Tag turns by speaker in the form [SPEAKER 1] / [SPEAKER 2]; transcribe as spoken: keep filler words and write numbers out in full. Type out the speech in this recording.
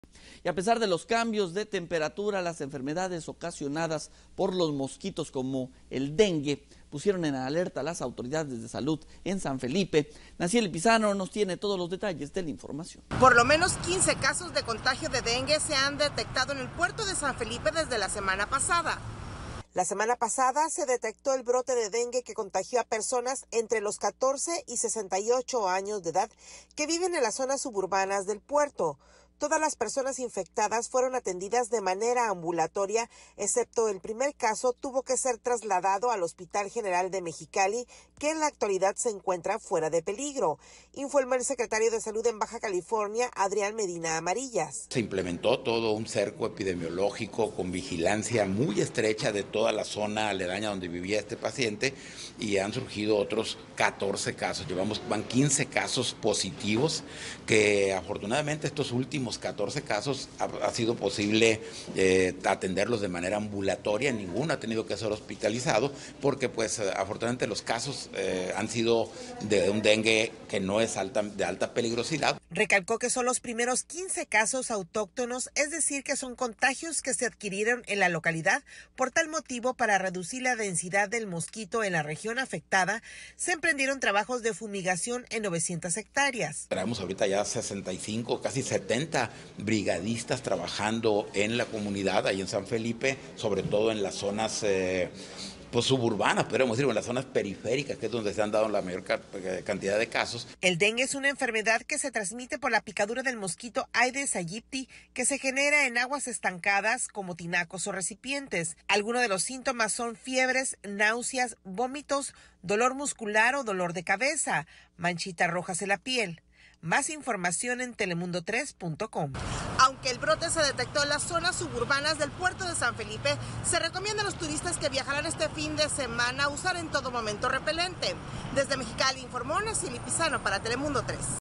[SPEAKER 1] Y a pesar de los cambios de temperatura, las enfermedades ocasionadas por los mosquitos como el dengue pusieron en alerta a las autoridades de salud en San Felipe. Nacieli Pizano nos tiene todos los detalles de la información.
[SPEAKER 2] Por lo menos quince casos de contagio de dengue se han detectado en el puerto de San Felipe desde la semana pasada. La semana pasada se detectó el brote de dengue que contagió a personas entre los catorce y sesenta y ocho años de edad que viven en las zonas suburbanas del puerto. Todas las personas infectadas fueron atendidas de manera ambulatoria, excepto el primer caso tuvo que ser trasladado al Hospital General de Mexicali, que en la actualidad se encuentra fuera de peligro, informó el secretario de Salud en Baja California, Adrián Medina Amarillas.
[SPEAKER 3] Se implementó todo un cerco epidemiológico con vigilancia muy estrecha de toda la zona aledaña donde vivía este paciente y han surgido otros catorce casos. Llevamos van quince casos positivos que afortunadamente estos últimos catorce casos ha, ha sido posible eh, atenderlos de manera ambulatoria, ninguno ha tenido que ser hospitalizado porque pues afortunadamente los casos eh, han sido de un dengue que no es alta, de alta peligrosidad.
[SPEAKER 2] Recalcó que son los primeros quince casos autóctonos, es decir que son contagios que se adquirieron en la localidad. Por tal motivo, para reducir la densidad del mosquito en la región afectada, se emprendieron trabajos de fumigación en novecientas hectáreas.
[SPEAKER 3] Tenemos ahorita ya sesenta y cinco, casi setenta brigadistas trabajando en la comunidad, ahí en San Felipe, sobre todo en las zonas eh, pues suburbanas, podríamos decir, en las zonas periféricas, que es donde se han dado la mayor cantidad de casos.
[SPEAKER 2] El dengue es una enfermedad que se transmite por la picadura del mosquito Aedes aegypti, que se genera en aguas estancadas como tinacos o recipientes. Algunos de los síntomas son fiebres, náuseas, vómitos, dolor muscular o dolor de cabeza, manchitas rojas en la piel. Más información en telemundo tres punto com. Aunque el brote se detectó en las zonas suburbanas del puerto de San Felipe, se recomienda a los turistas que viajarán este fin de semana usar en todo momento repelente. Desde Mexicali informó Nacieli Pizano para Telemundo tres.